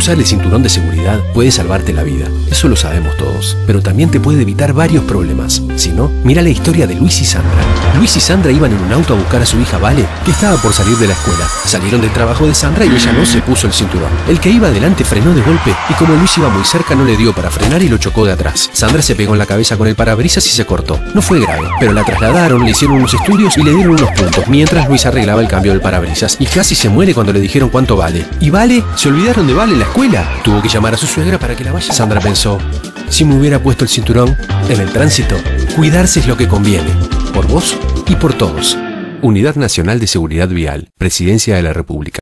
Usar el cinturón de seguridad puede salvarte la vida, eso lo sabemos todos, pero también te puede evitar varios problemas. Si no, mira la historia de Luis y Sandra. Luis y Sandra iban en un auto a buscar a su hija Vale, que estaba por salir de la escuela. Salieron del trabajo de Sandra y ella no se puso el cinturón. El que iba adelante frenó de golpe y como Luis iba muy cerca no le dio para frenar y lo chocó de atrás. Sandra se pegó en la cabeza con el parabrisas y se cortó. No fue grave, pero la trasladaron, le hicieron unos estudios y le dieron unos puntos, mientras Luis arreglaba el cambio del parabrisas. Y casi se muere cuando le dijeron cuánto vale. ¿Y Vale? ¿Se olvidaron de Vale en la escuela? Tuvo que llamar a su suegra para que la vaya. Sandra pensó, si me hubiera puesto el cinturón en el tránsito, cuidarse es lo que conviene, por vos y por todos. Unidad Nacional de Seguridad Vial, Presidencia de la República.